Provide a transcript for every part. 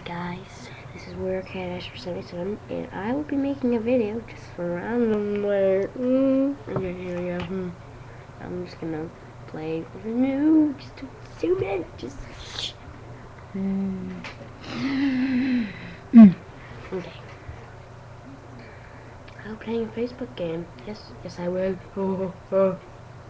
guys, this is warriorcatashfur77's, and I will be making a video just for randomly. I'm just gonna play with a new, just to zoom in, just. Okay. I'm playing a Facebook game. Yes, I will. Oh.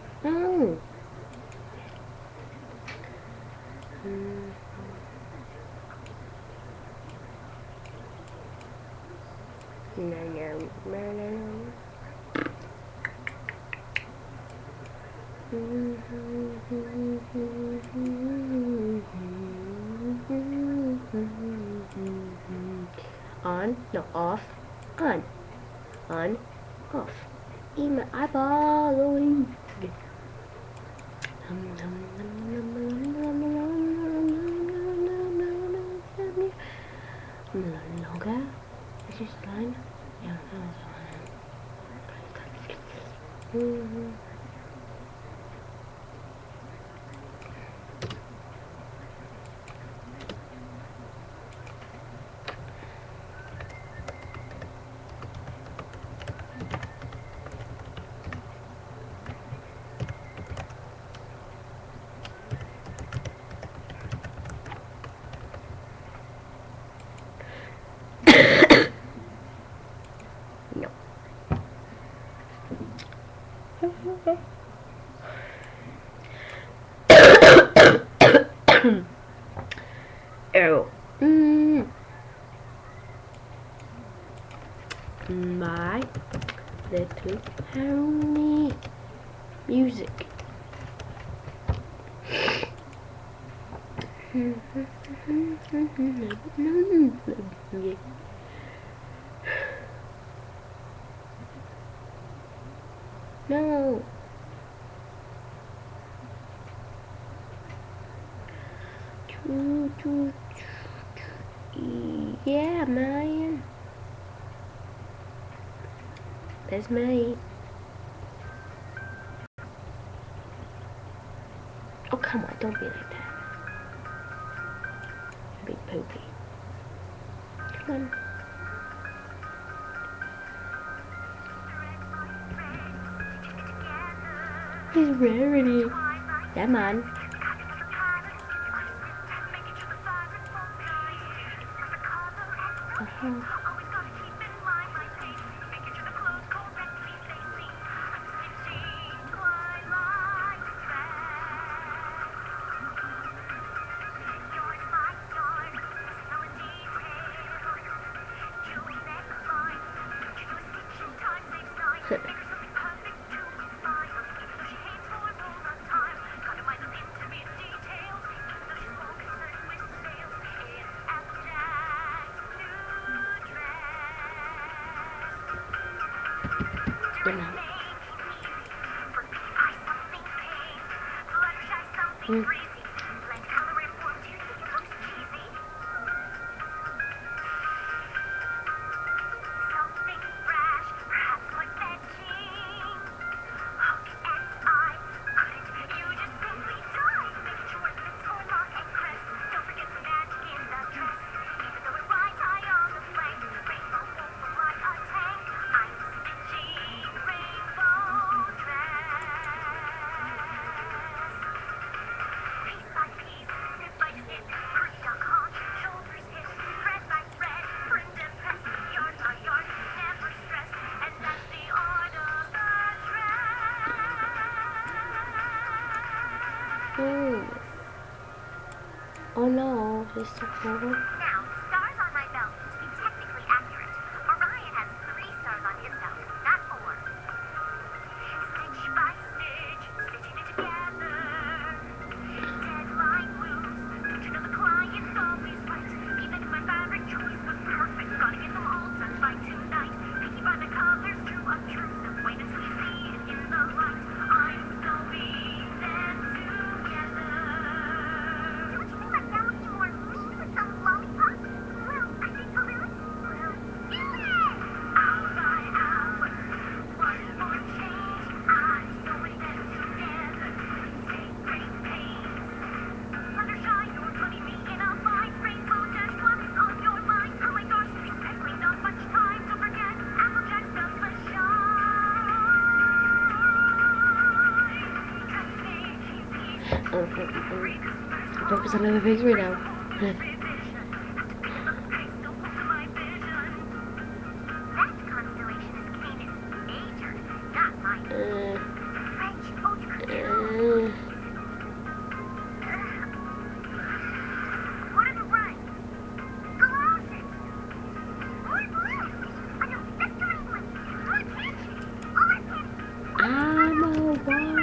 On, no, off, on, off. Eat my eyeballing. Longer. Is this line? Yeah, that was line. No. Oh. My little pony music. No. Yeah, man. That's me. Oh, come on, don't be like that. Big poopy. Come on. He's rarity. Yeah, man. Oh no, he's so cool. Now, stars on my belt. To be technically accurate, Orion has 3 stars on his belt, not 4. Stitch by stitch, stitching it together. Deadline blues. Don't you know the client's always right? Even if my fabric choice was perfect, gotta get them all done by tonight. Picky by the colors, too obtrusive. Wait until you see it in the light. I'm sewing them together. Don't you think my belt would be more mean with some lollipop? There's another picture now. That constellation is Canis Major, not minor. French haute couture. What are the rights? Galoshes. More blue. I know, that's too many blues. More attention. All attention. I'm a watching.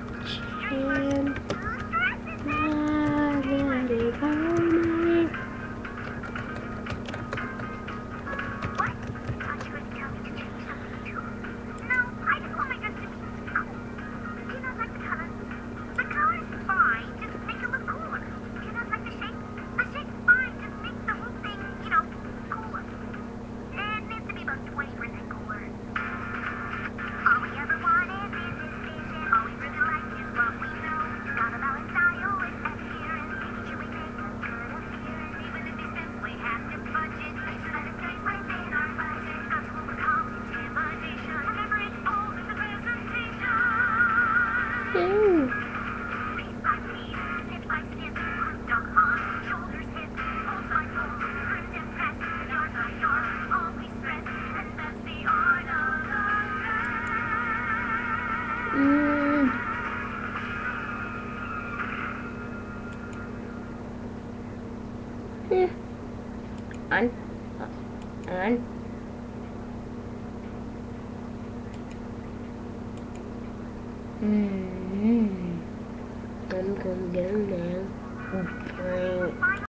What? Thought you were going to tell me to change something too. No, I just want my dress to be cool. Do you not like the color? The color's fine, just make it look cooler. Do you not like the shape? The shape's fine, just make the whole thing, you know, cooler. It needs to be about 20% cooler. All we ever want is indecision. All we really like is what we know. Gotta balance style with appearance. Making sure we make a good appearance. Even if you simply have to budget, make sure that it stays within our budget. That's what we call intimidation. Remember, it's all in the presentation. Piece by piece, snip by snip, duck on, shoulders, hips, pulse by pulse, print and press, yard by yard, always stress, and that's the art of the Yeah. I'm gonna go now.